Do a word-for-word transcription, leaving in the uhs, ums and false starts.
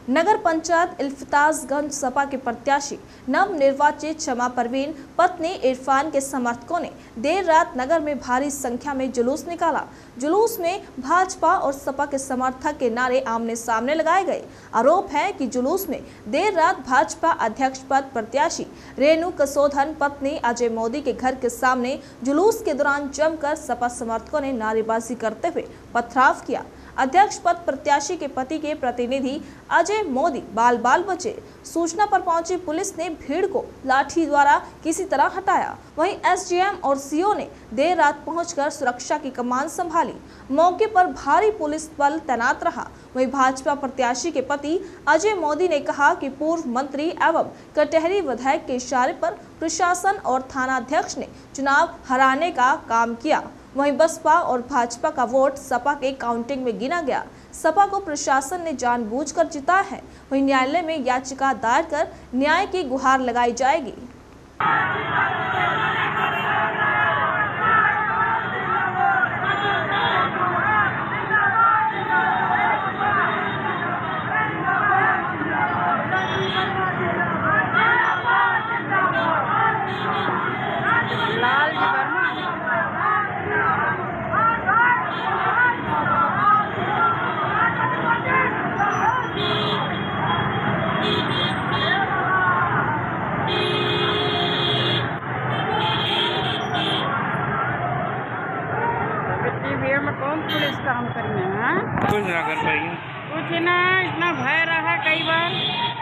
नगर पंचायत इल्फताजगंज सपा के प्रत्याशी नव निर्वाचित शमा परवीन पत्नी इरफान के समर्थकों ने देर रात नगर में भारी संख्या में जुलूस निकाला। जुलूस में भाजपा और सपा के समर्थक के नारे आमने सामने लगाए गए। आरोप है कि जुलूस में देर रात भाजपा अध्यक्ष पद प्रत्याशी रेणु कसोधन पत्नी अजय मोदी के घर के सामने जुलूस के दौरान जमकर सपा समर्थकों ने नारेबाजी करते हुए पथराव किया। अध्यक्ष पद प्रत्याशी के पति के प्रतिनिधि अजय मोदी बाल बाल बचे। सूचना पर पहुंची पुलिस ने भीड़ को लाठी द्वारा किसी तरह हटाया। वहीं एसडीएम और सीओ ने देर रात पहुंचकर सुरक्षा की कमान संभाली। मौके पर भारी पुलिस बल तैनात रहा। वहीं भाजपा प्रत्याशी के पति अजय मोदी ने कहा कि पूर्व मंत्री एवं कटहरी विधायक के इशारे पर प्रशासन और थानाध्यक्ष ने चुनाव हराने का काम किया। वहीं बसपा और भाजपा का वोट सपा के काउंटिंग में गिना गया। सपा को प्रशासन ने जानबूझकर जिताया है। वहीं न्यायालय में याचिका दायर कर न्याय की गुहार लगाई जाएगी। भीड़ में कौन पुलिस काम करेंगे? हाँ कुछ ना कर पाएंगे। कुछ ना, इतना भय रहा कई बार।